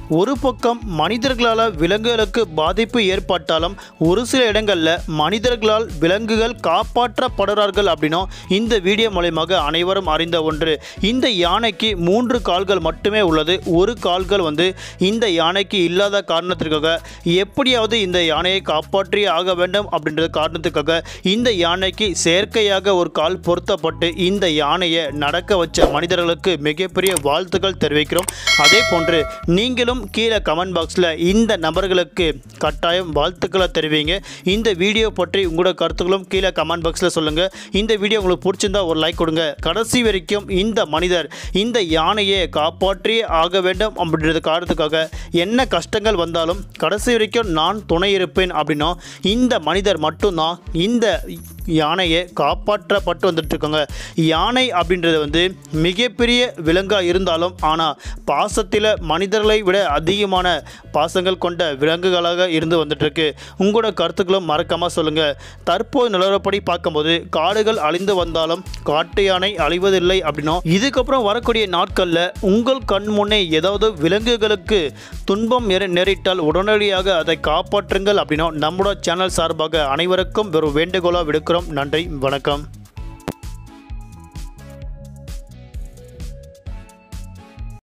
ஒரு பக்கம் மனிதர்களால் விலங்குகளுக்கு பாதிப்பு ஏற்பட்டாலும் ஒரு சில இடங்களில் மனிதர்களால் விலங்குகள் காப்பாற்றப்படுறார்கள் அப்படின்னும் இந்த வீடியோ மூலமாக அனைவரும் அறிந்த ஒன்று. இந்த யானைக்கு 3 கால்கள் மட்டுமே உள்ளது. ஒரு கால்கள் இந்த யானைக்கு இல்லாத காரணத்திற்காக எப்படியாவது இந்த யானையை காப்பாற்றியே ஆக வேண்டும் அப்படின்ற காரணத்துக்காக இந்த யானைக்கு செயற்கையாக ஒரு கால் பொருத்தப்பட்டு இந்த யானையை நடக்க வச்ச மனிதர்களுக்கு மிகப்பெரிய வாழ்த்துக்கள் தெரிவிக்கிறோம். அதே போன்று நீங்களும் கீழே கமெண்ட் பாக்ஸில் இந்த நபர்களுக்கு கட்டாயம் வாழ்த்துக்களை தெரிவிங்க. இந்த வீடியோ பற்றி உங்களோட கருத்துக்களும் கீழே கமெண்ட் பாக்ஸில் சொல்லுங்கள். இந்த வீடியோ உங்களுக்கு பிடிச்சிருந்தா ஒரு லைக் கொடுங்க. கடைசி வரைக்கும் இந்த மனிதர் இந்த யானையை காப்பாற்றியே ஆக வேண்டும் அப்படின்றது காரணத்துக்காக என்ன கஷ்டங்கள் வந்தாலும் கடைசி வரைக்கும் நான் துணை இருப்பேன் அப்படின்னா இந்த மனிதர் மட்டும்தான் இந்த யானையை காப்பாற்றப்பட்டு வந்துட்டு இருக்காங்க. யானை அப்படின்றது மிகப்பெரிய விலங்காக இருந்தாலும் ஆனால் பாசத்தில் மனிதர்களை விட அதிகமான பாசங்கள் கொண்ட விலங்குகளாக இருந்து வந்துட்டுருக்கு. உங்களோட கருத்துக்களும் மறக்காமல் சொல்லுங்கள். தற்போது நிலவரப்படி பார்க்கும்போது காடுகள் அழிந்து வந்தாலும் காட்டு யானை அழிவதில்லை அப்படின்னா இதுக்கப்புறம் வரக்கூடிய நாட்களில் உங்கள் கண் முன்னே ஏதாவது விலங்குகளுக்கு துன்பம் நேரிட்டால் உடனடியாக அதை காப்பாற்றுங்கள் அப்படின்னா நம்மளோட சேனல் சார்பாக அனைவருக்கும் ஒரு வேண்டுகோளாக விடுக்கிறோம். நன்றி, வணக்கம்.